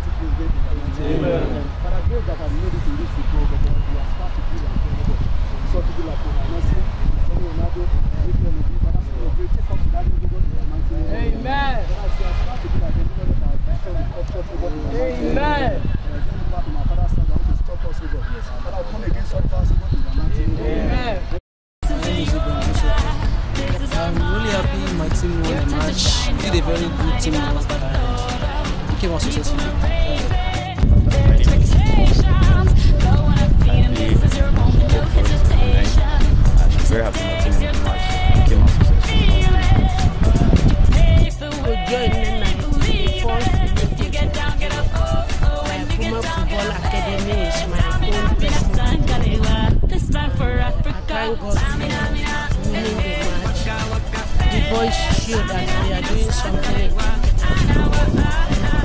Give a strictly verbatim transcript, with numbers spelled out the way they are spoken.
mighty things great in the mighty name. Amen. Father, those that have made it in this football, but we are start to be like God. So to be like Messi, Cristiano Ronaldo, Mikel Obi, Father, celebrate, take up to that new God in the mighty name. Amen. Father, as we are start to be like anybody that has become the culture to God in the mighty name. Amen. Father, as you back in my father's son, I want to stop us, O God. Father, I come against all powers, O God, in the mighty name. Amen. I'm really happy my team won the match. Did a very good teamwork and came out successfully. I'm very happy my team won the match. Came out successfully. Puma Football Academy is my own business. I thank God for winning the match. The boys show that they are doing something.